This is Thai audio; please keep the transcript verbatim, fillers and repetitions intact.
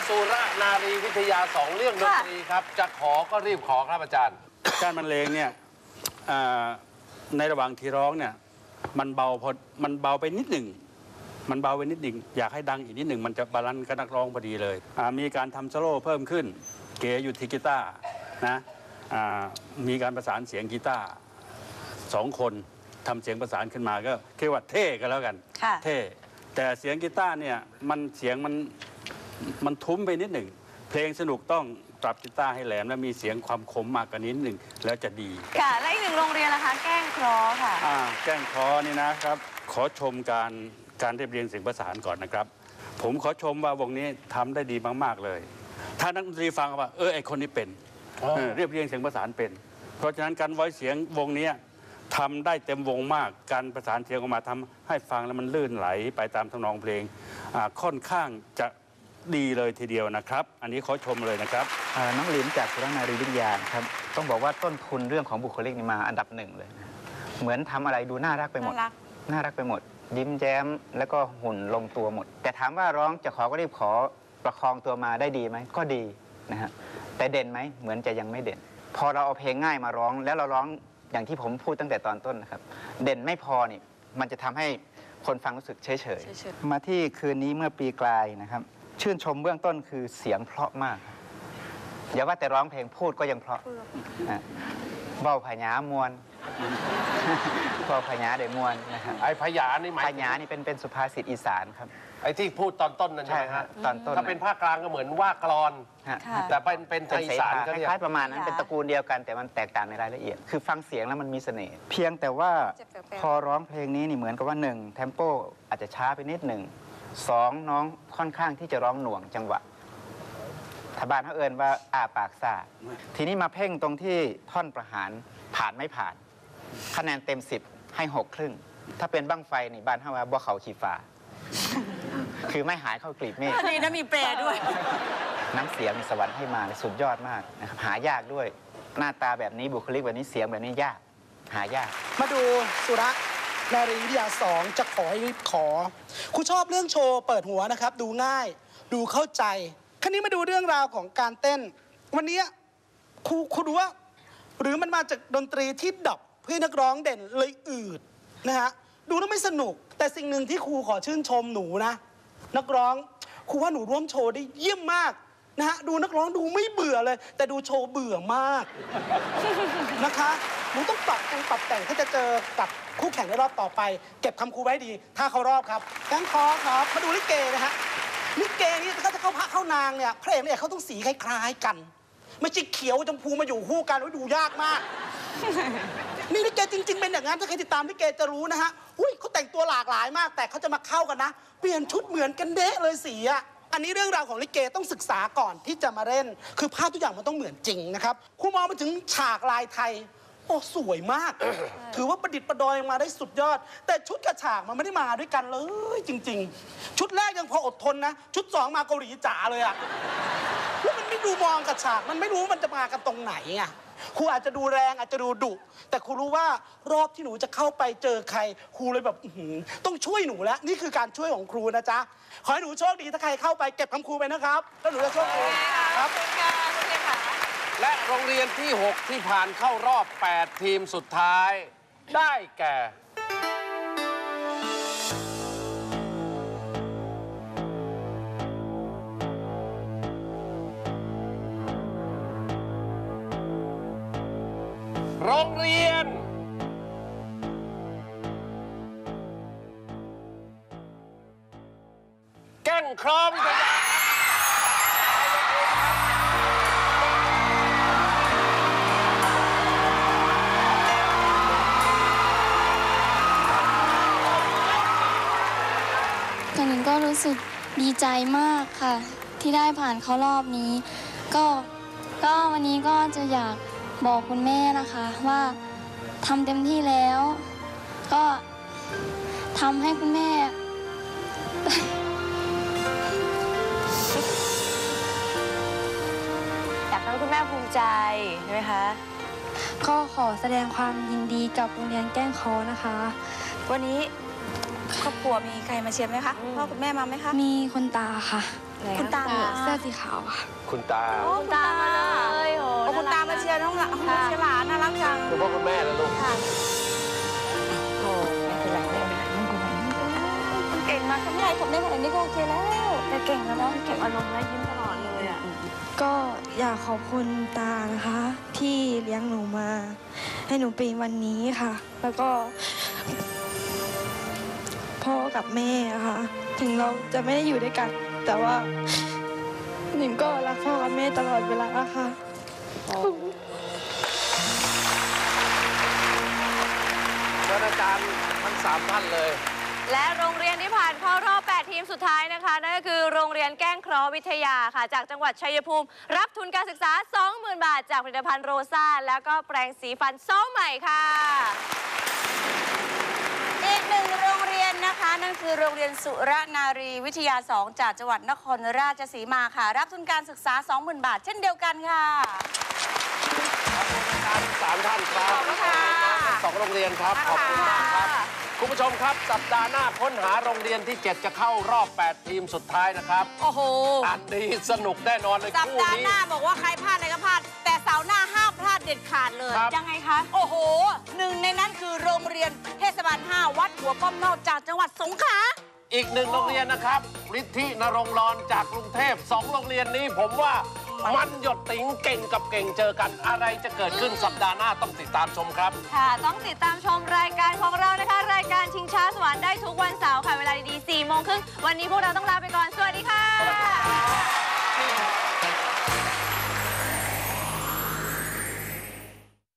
สุรนารีวิทยาสองเรื่องดนตรีครับจะขอก็รีบขอครับอาจารย์การบรรเลงเนี่ยในระหว่างที่ร้องเนี่ยมันเบาพอมันเบาไปนิดหนึ่งมันเบาไปนิดหนึ่งอยากให้ดังอีกนิดหนึ่งมันจะบาลานซ์กับนักร้องพอดีเลยมีการทำโซโล่เพิ่มขึ้นเก๋อยู่ที่กีตาร์นะมีการประสานเสียงกีตาร์สองคนทำเสียงประสานขึ้นมาก็เรียกว่าเท่กันแล้วกันเท่แต่เสียงกีตาร์เนี่ยมันเสียงมันมันทุ้มไปนิดหนึ่งเพลงสนุกต้องปรับกีตาร์ให้แหลมและมีเสียงความคมมากกว่านิดหนึ่งแล้วจะดีค่ะและอีกหนึ่งโรงเรียนนะคะแก้งเคราะห์ค่ะอ่าแก้งเคราะห์นี่นะครับขอชมการการเรียบเรียงเสียงประสานก่อนนะครับผมขอชมว่าวงนี้ทำได้ดีมากๆเลยถ้านักดนตรีฟังว่าเออไอคนนี้เป็นเรียบเรียงเสียงประสานเป็นเพราะฉะนั้นการไว้เสียงวงนี้ทำได้เต็มวงมากการประสานเสียงออกมาทำให้ฟังแล้วมันลื่นไหลไปตามทำนองเพลงค่อนข้างจะดีเลยทีเดียวนะครับอันนี้ขอชมเลยนะครับน้องลินจากสุรนารีวิทยาครับต้องบอกว่าต้นทุนเรื่องของบุคลิกนี่มาอันดับหนึ่งเลยเหมือนทำอะไรดูน่ารักไปหมดน่ารักไปหมดยิ้มแย้มแล้วก็หุ่นลงตัวหมดแต่ถามว่าร้องจะขอก็รีบขอประคองตัวมาได้ดีไหมก็ดีนะฮะแต่เด่นไหมเหมือนจะยังไม่เด่นพอเราเอาเพลงง่ายมาร้องแล้วเราร้องอย่างที่ผมพูดตั้งแต่ตอนต้นนะครับเด่นไม่พอนี่มันจะทำให้คนฟังรู้สึกเฉยๆมาที่คืนนี้เมื่อปีกลายนะครับชื่นชมเบื้องต้นคือเสียงเพราะมากอย่าว่าแต่ร้องเพลงพูดก็ยังเพราะเบาผญามวลเบาผญาเดมวลนะครับไอ้ผญานี่หมายผญานี่เป็นเป็นสุภาษิตอีสานครับไอ้ที่พูดตอนต้นนั่นใช่ไหมฮะตอนต้นถ้าเป็นภาคกลางก็เหมือนว่ากลอนแต่เป็นเป็นไทยอีสานคล้ายๆประมาณนั้นเป็นตระกูลเดียวกันแต่มันแตกต่างในรายละเอียดคือฟังเสียงแล้วมันมีเสน่ห์เพียงแต่ว่าพอร้องเพลงนี้นี่เหมือนกับว่าหนึ่งเทมโปอาจจะช้าไปนิดหนึ่งสองน้องค่อนข้างที่จะร้องหน่วงจังหวะทบานเขาเอิญว่าอาปากซาทีนี้มาเพ่งตรงที่ท่อนประหารผ่านไม่ผ่านคะแนนเต็มสิบให้หกครึ่งถ้าเป็นบั้งไฟนี่บ้านเขาว่าบ่เขาขีฟ้าคือไม่หายเข้ากลีบเมฆนี่นะมีแปรด้วยน้ำเสียงสวรรค์ให้มาสุดยอดมากนะครับหายากด้วยหน้าตาแบบนี้บุคลิกแบบนี้เสียงแบบนี้ยากหายากมาดูสุรนารีวิทยาสองจะขอให้รีบขอครูชอบเรื่องโชว์เปิดหัวนะครับดูง่ายดูเข้าใจคราวนี้มาดูเรื่องราวของการเต้นวันนี้ครูครูดูว่าหรือมันมาจากดนตรีที่ดับเพื่อนักร้องเด่นเลยอืดนะฮะดูแล้วไม่สนุกแต่สิ่งหนึ่งที่ครูขอชื่นชมหนูนะนักร้องครูว่าหนูร่วมโชว์ได้เยี่ยมมากนะฮะดูนักร้องดูไม่เบื่อเลยแต่ดูโชว์เบื่อมากนะคะหนูต้องปรับแต่งปรับแต่งถ้าจะเจอกับคู่แข่งในรอบต่อไปเก็บคำครูไว้ดีถ้าเขารอบครับแก๊งคอครับมาดูลิเกนะฮะลิเกนี่ถ้าจะเข้าพระเข้านางเนี่ยพระเอกเนี่ยเขาต้องสีคล้ายๆกันไม่ใช่เขียวชมพูมาอยู่คู่กันแล้วดูยากมากนี่ลิเกจริงๆเป็นอย่างนั้นถ้าใครติดตามลิเกจะรู้นะฮะอุ้ยเขาแต่งตัวหลากหลายมากแต่เขาจะมาเข้ากันนะเปลี่ยนชุดเหมือนกันเด๊ะเลยสีอะอันนี้เรื่องราวของลิเกต้องศึกษาก่อนที่จะมาเล่นคือภาพทุกอย่างมันต้องเหมือนจริงนะครับครูมองไปถึงฉากลายไทยโอ้สวยมาก ถือว่าประดิษฐ์ประดอยมาได้สุดยอดแต่ชุดกับฉากมันไม่ได้มาด้วยกันเลยจริงๆชุดแรกยังพออดทนนะชุดสองมาเกาหลีจ๋าเลยอะแล้วมันไม่ดูมองกับฉากมันไม่รู้มันจะมากันตรงไหนอะครูอาจจะดูแรงอาจจะดูดุแต่ครูรู้ว่ารอบที่หนูจะเข้าไปเจอใครครูเลยแบบต้องช่วยหนูแล้วนี่คือการช่วยของครูนะจ๊ะขอให้หนูโชคดีถ้าใครเข้าไปเก็บคำครูไปนะครับแล้วหนูจะโชคดีครับและโรงเรียนที่หกที่ผ่านเข้ารอบแปดทีมสุดท้ายได้แก่โรงเรียนแก้งเคราะห์วิทยาตอนนี้ก็รู้สึกดีใจมากค่ะที่ได้ผ่านเข้ารอบนี้ก็ก็วันนี้ก็จะอยากบอกคุณแม่นะคะว่าทำเต็มที่แล้วก็ทำให้คุณแม่อยากให้คุณแม่ภูมิใจใช่ไหมคะก็ขอแสดงความยินดีกับโรงเรียนแก้งเคราะห์นะคะวันนี้ครอบครัวมีใครมาเชียร์ไหมคะพ่อคุณแม่มาไหมคะมีคนตาค่ะคุณตาเสื้อสีขาวค่ะคุณตาคุณตามาเลยโอ้โอ้คุณตามาเชียร์น้องหลานมาเชียร์หลานน่ารักจังคุณพ่อคุณแม่แล้วลูกโอ้ไม่เป็นไรไม่เป็นไรไม่เป็นไรเก่งมากทำไรทำได้ขนาดนี้ก็โอเคแล้วแต่เก่งแล้วเนาะเก็บอารมณ์และยิ้มตลอดเลยอ่ะก็อยากขอบคุณตานะคะ ที่เลี้ยงหนูมา ให้หนูเป็นวันนี้ค่ะ แล้วก็ พ่อกับแม่ค่ะ ถึงเราจะไม่ได้อยู่ด้วยกัน แต่ว่าหนิงก็รักพ่อกับแม่ตลอดเวลาค่ะเชิญอาจารย์ทั้งสามท่านเลยและโรงเรียนที่ผ่านเข้ารอบ แปด ทีมสุดท้ายนะคะ นั่นก็คือโรงเรียนแก้งเคราะห์วิทยาค่ะ จากจังหวัดชัยภูมิ รับทุนการศึกษา สองหมื่น บาท จากผลิตภัณฑ์โรซ่า แล้วก็แปรงสีฟันโซ่ใหม่ค่ะอีกหนึ่งโรงเรียนนะคะ นั่นคือโรงเรียนสุรนารีวิทยา สอง จากจังหวัดนครราชสีมาค่ะ รับทุนการศึกษา สองหมื่น บาท เช่นเดียวกันค่ะขอบคุณอาจารย์ทั้งสามท่านครับขอบคุณค่ะทั้งสองโรงเรียนครับ ขอบคุณมากครับ คุณผู้ชมครับ สัปดาห์หน้าค้นหาโรงเรียนที่ เจ็ด จะเข้ารอบ แปด ทีมสุดท้ายนะครับโอ้โหอันนี้สนุกแน่นอนเลยสัปคู่ดาห์นี้หน้าบอกว่าใครพลาดอะไรก็พลาด แต่เสาร์หน้าห้ามพลาดเด็ดขาดเลยครับยังไงคะ โอ้โห หนึ่งในนั้นคือโรงเรียนเทศบาล ห้า วัดหัวป้อมนอกจากจังหวัดสงขลาอีกหนึ่งโรงเรียนนะครับฤทธินรงค์รอนจากกรุงเทพสองโรงเรียนนี้ผมว่ามันหยดติ๋งเก่งกับเก่งเจอกัน อะไรจะเกิดขึ้นสัปดาห์หน้าต้องติดตามชมครับค่ะ ต้องติดตามชมรายการของเรานะคะ รายการชิงช้าสวรรค์ได้ทุกวันเสาร์ค่ะ เวลาดีๆ สี่โมงครึ่งวันนี้พวกเราต้องลาไปก่อน สวัสดีค่ะ